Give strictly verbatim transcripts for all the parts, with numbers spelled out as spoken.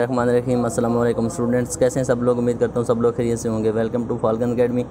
रहमान रहीम। अस्सलाम वालेकुम स्टूडेंट्स, कैसे हैं सब लोग। उम्मीद करता हूँ सब लोग खैरियत से होंगे। Welcome to Falcon academy.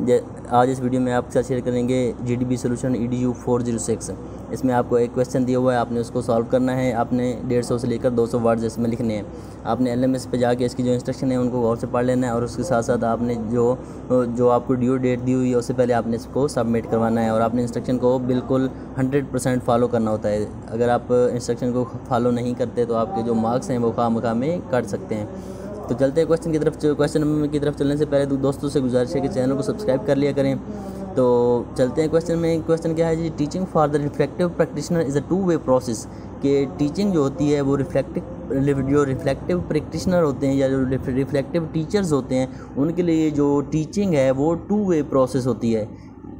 आज इस वीडियो में आपके साथ शेयर करेंगे GDB solution EDU four zero six. इसमें आपको एक क्वेश्चन दिया हुआ है, आपने उसको सॉल्व करना है। आपने डेढ़ सौ से लेकर दो सौ वर्ड्स इसमें लिखने हैं। आपने एलएमएस पे जाके इसकी जो इंस्ट्रक्शन है उनको गौर से पढ़ लेना है और उसके साथ साथ आपने जो जो आपको ड्यू डेट दी हुई है उससे पहले आपने इसको सबमिट करवाना है और आपने इंस्ट्रक्शन को बिल्कुल हंड्रेड परसेंट फॉलो करना होता है। अगर आप इंस्ट्रक्शन को फॉलो नहीं करते तो आपके जो मार्क्स हैं वो खामखा में कट सकते हैं। तो चलते हैं क्वेश्चन की तरफ। क्वेश्चन की तरफ चलने से पहले दोस्तों से गुजारिश है कि चैनल को सब्सक्राइब कर लिया करें। तो चलते हैं क्वेश्चन में। क्वेश्चन क्या है जी, teaching for the reflective practitioner is a two way process. कि टीचिंग जो होती है वो रिफ्लेक्टिव जो रिफ्लेक्टिव प्रैक्टिशनर होते हैं या जो रिफ्लेक्टिव टीचर्स होते हैं उनके लिए जो टीचिंग है वो टू वे प्रोसेस होती है,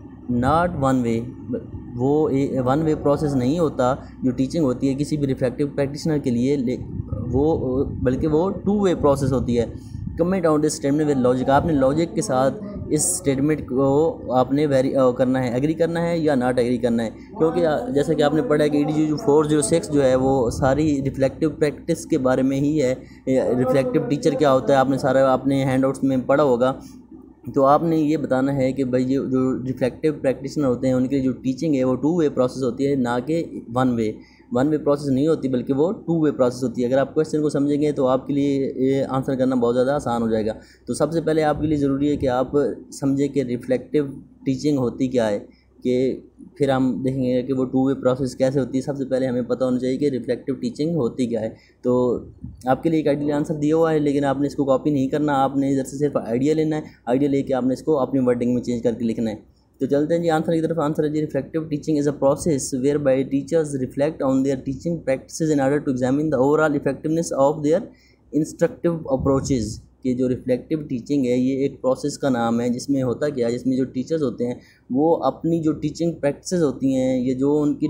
नॉट वन वे। वो वन वे प्रोसेस नहीं होता जो टीचिंग होती है किसी भी रिफ्लेक्टिव प्रैक्टिशनर के लिए, वो बल्कि वो टू वे प्रोसेस होती है। Comment out this statement with logic. आपने लॉजिक के साथ इस स्टेटमेंट को आपने वेरी करना है, एग्री करना है या नॉट एग्री करना है। क्योंकि जैसा कि आपने पढ़ा है कि ईडीयू फोर ज़ीरो सिक्स जो है वो सारी रिफ्लेक्टिव प्रैक्टिस के बारे में ही है। रिफ्लेक्टिव टीचर क्या होता है आपने सारा अपने हैंडआउट्स में पढ़ा होगा। तो आपने ये बताना है कि भाई ये जो रिफ्लेक्टिव प्रैक्टिशनर होते हैं उनके लिए जो टीचिंग है वो टू वे प्रोसेस होती है, ना कि one way. One way process नहीं होती बल्कि वो टू वे प्रोसेस होती है। अगर आप क्वेश्चन को समझेंगे तो आपके लिए ये आंसर करना बहुत ज़्यादा आसान हो जाएगा। तो सबसे पहले आपके लिए ज़रूरी है कि आप समझें कि रिफ्लेक्टिव टीचिंग होती क्या है, कि फिर हम देखेंगे कि वो टू वे प्रोसेस कैसे होती है। सबसे पहले हमें पता होना चाहिए कि रिफ्लेक्टिव टीचिंग होती क्या है। तो आपके लिए एक आइडियल आंसर दिया हुआ है, लेकिन आपने इसको कॉपी नहीं करना, आपने इधर से सिर्फ आइडिया लेना है। आइडिया लेके आपने इसको अपनी वर्डिंग में चेंज करके लिखना है। तो चलते हैं जी आंसर की तरफ। आंसर है जी, reflective teaching is a process where by teachers reflect on their teaching practices in order to examine the overall effectiveness of their instructive approaches. कि जो रिफ्लेक्टिव टीचिंग है ये एक प्रोसेस का नाम है जिसमें होता क्या है, जिसमें जो टीचर्स होते हैं वो अपनी जो टीचिंग प्रैक्टिसेस होती हैं, ये जो उनकी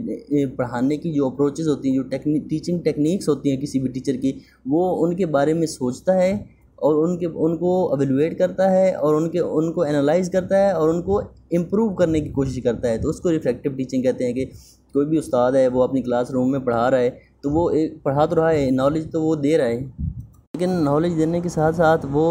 पढ़ाने की जो अप्रोचेस होती हैं, जो टेक्निक टीचिंग टेक्निक्स होती हैं किसी भी टीचर की, वो उनके बारे में सोचता है और उनके उनको एवेलुएट करता है और उनके उनको एनालाइज करता है और उनको इम्प्रूव करने की कोशिश करता है। तो उसको रिफ्लेक्टिव टीचिंग कहते हैं। कि कोई भी उस्ताद है वो अपनी क्लासरूम में पढ़ा रहा है तो वो एक पढ़ा तो रहा है, नॉलेज तो वो दे रहा है, लेकिन नॉलेज देने के साथ साथ वो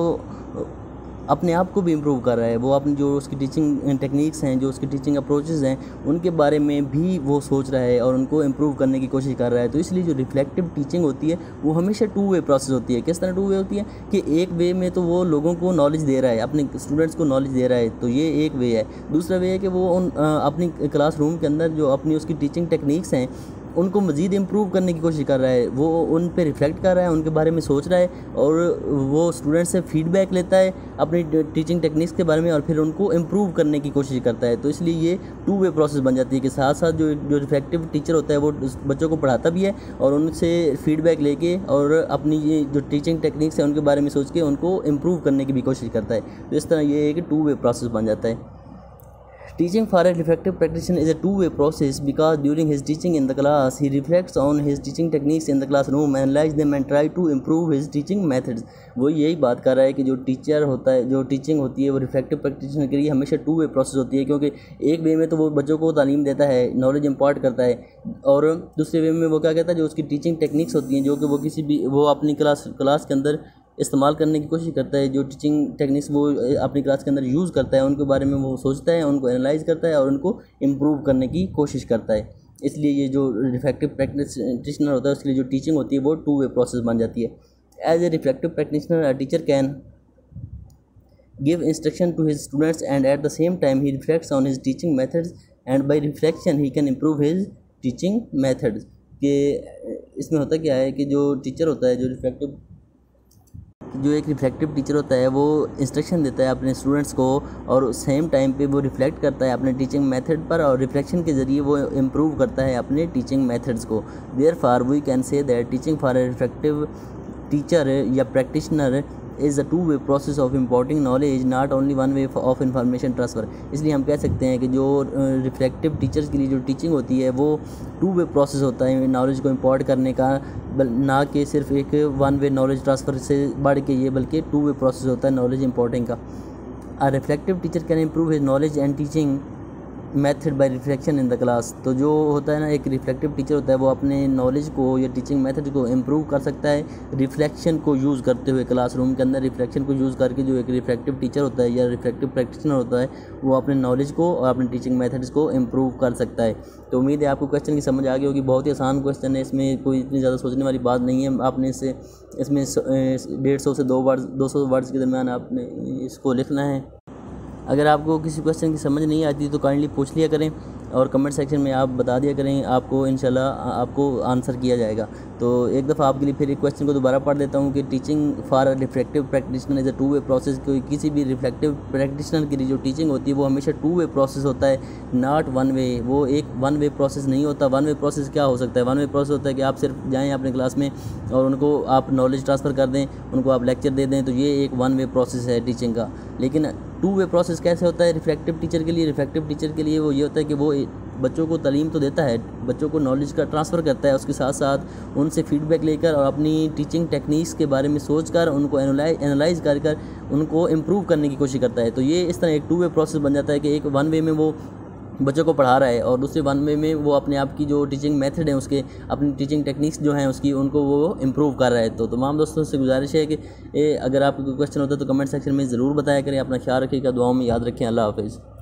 अपने आप को भी इम्प्रूव कर रहा है। वो अपनी जो उसकी टीचिंग टेक्निक्स हैं, जो उसकी टीचिंग अप्रोचेस हैं, उनके बारे में भी वो सोच रहा है और उनको इम्प्रूव करने की कोशिश कर रहा है। तो इसलिए जो रिफ्लेक्टिव टीचिंग होती है वो हमेशा टू वे प्रोसेस होती है। किस तरह टू वे होती है कि एक वे में तो वो लोगों को नॉलेज दे रहा है, अपने स्टूडेंट्स को नॉलेज दे रहा है, तो ये एक वे है। दूसरा वे है कि वो उन अपनी क्लासरूम के अंदर जो अपनी उसकी टीचिंग टेक्निक्स हैं उनको मज़ीद इम्प्रूव करने की कोशिश कर रहा है। वो उन पे रिफ्लेक्ट कर रहा है, उनके बारे में सोच रहा है और वो स्टूडेंट से फीडबैक लेता है अपनी टीचिंग टेक्निक्स के बारे में और फिर उनको इम्प्रूव करने की कोशिश करता है। तो इसलिए ये टू वे प्रोसेस बन जाती है कि साथ साथ जो जो रिफ्लेक्टिव टीचर होता है वो बच्चों को पढ़ाता भी है और उनसे फीडबैक लेके और अपनी ये जो टीचिंग टेक्निक्स है उनके बारे में सोच के उनको इम्प्रूव करने की भी कोशिश करता है। तो इस तरह ये एक टू वे प्रोसेस बन जाता है। Teaching for a reflective practitioner is a two-way process because during his teaching in the class, he reflects on his teaching techniques in the classroom, analyze them and try to improve his teaching methods. वो यही बात कर रहा है कि जो teacher होता है, जो टीचिंग होती है वो रिफ्लेक्टिव प्रैक्टिशनर के लिए हमेशा टू वे प्रोसेस होती है। क्योंकि एक वे में तो वो बच्चों को तालीम देता है, नॉलेज इम्पार्ट करता है, और दूसरे वे में वो क्या कहता है, जो उसकी टीचिंग टेक्निक्स होती हैं जो कि वो किसी भी वो अपनी क्लास क्लास के अंदर इस्तेमाल करने की कोशिश करता है। जो टीचिंग टेक्निक्स वो अपनी क्लास के अंदर यूज़ करता है उनके बारे में वो सोचता है, उनको एनालाइज करता है और उनको इम्प्रूव करने की कोशिश करता है। इसलिए ये जो रिफ्लेक्टिव प्रैक्टिशनर होता है उसके लिए जो टीचिंग होती है वो टू वे प्रोसेस बन जाती है। As a reflective practitioner a teacher can give instruction to his students and at the same time he reflects on his teaching methods and by reflection he can improve his teaching methods. कि इसमें होता क्या है कि जो teacher होता है, जो रिफ्लेक्टिव जो एक रिफ्लेक्टिव टीचर होता है वो इंस्ट्रक्शन देता है अपने स्टूडेंट्स को और सेम टाइम पे वो रिफ्लेक्ट करता है अपने टीचिंग मेथड पर और रिफ्लेक्शन के ज़रिए वो इम्प्रूव करता है अपने टीचिंग मेथड्स को। Therefore we can say that teaching for a reflective teacher या practitioner is a two way process of importing knowledge, not only one way of information transfer. इसलिए हम कह सकते हैं कि जो रिफ्लेक्टिव टीचर्स के लिए जो टीचिंग होती है वो टू वे प्रोसेस होता है नॉलेज को इम्पोर्ट करने का, ना कि सिर्फ एक वन वे नॉलेज ट्रांसफ़र से बढ़ के ये, बल्कि टू वे प्रोसेस होता है नॉलेज इम्पोर्टिंग का। A reflective teacher can improve his knowledge and teaching method by reflection in the class. तो जो होता है ना, एक रिफ्लेक्टिव टीचर होता है वो अपने नॉलेज को या टीचिंग मेथड को इम्प्रूव कर सकता है रिफ्लेक्शन को यूज़ करते हुए। क्लासरूम के अंदर रिफ्लेक्शन को यूज़ करके जो एक रिफ्लेक्टिव टीचर होता है या रिफ्लेक्टिव प्रैक्टिशनर होता है वो अपने नॉलेज को और अपने टीचिंग मेथड्स को इम्प्रूव कर सकता है। तो उम्मीद है आपको क्वेश्चन की समझ आ गई होगी। बहुत ही आसान क्वेश्चन है, इसमें कोई इतनी ज़्यादा सोचने वाली बात नहीं है। आपने इसे इसमें डेढ़ सौ से दो वर्ड दो सौ वर्ड्स के दरमियान आपने इसको लिखना है। अगर आपको किसी क्वेश्चन की समझ नहीं आती तो काइंडली पूछ लिया करें और कमेंट सेक्शन में आप बता दिया करें, आपको इंशाल्लाह आपको आंसर किया जाएगा। तो एक दफ़ा आपके लिए फिर एक क्वेश्चन को दोबारा पढ़ देता हूँ कि teaching for a reflective practitioner is a two way process. कोई किसी भी रिफ्लेक्टिव प्रैक्टिशनर की जो टीचिंग होती है वो हमेशा टू वे प्रोसेस होता है, नॉट वन वे। वो एक वन वे प्रोसेस नहीं होता। वन वे प्रोसेस क्या हो सकता है? वन वे प्रोसेस होता है कि आप सिर्फ जाएँ अपने क्लास में और उनको आप नॉलेज ट्रांसफ़र कर दें, उनको आप लेक्चर दे दें, तो ये एक वन वे प्रोसेस है टीचिंग का। लेकिन टू वे प्रोसेस कैसे होता है रिफ्लेक्टिव टीचर के लिए? रिफ्लेक्टिव टीचर के लिए वो ये होता है कि वो बच्चों को तालीम तो देता है, बच्चों को नॉलेज का ट्रांसफ़र करता है, उसके साथ साथ उनसे फीडबैक लेकर और अपनी टीचिंग टेक्निक्स के बारे में सोचकर उनको एनालाइज एनालाइज कर कर उनको इम्प्रूव करने की कोशिश करता है। तो ये इस तरह एक टू वे प्रोसेस बन जाता है कि एक वन वे में वो बच्चों को पढ़ा रहा है और दूसरे वन वे में वो अपने आप की जो टीचिंग मेथड है उसके अपनी टीचिंग टेक्निक्स जो हैं उसकी उनको वो इम्प्रूव कर रहा है। तो तमाम दोस्तों से गुजारिश है कि ए, अगर आपको कोई क्वेश्चन होता है तो कमेंट सेक्शन में ज़रूर बताया करें। अपना ख्याल रखिएगा, दुआओं में याद रखें। अल्लाह हाफ़िज़।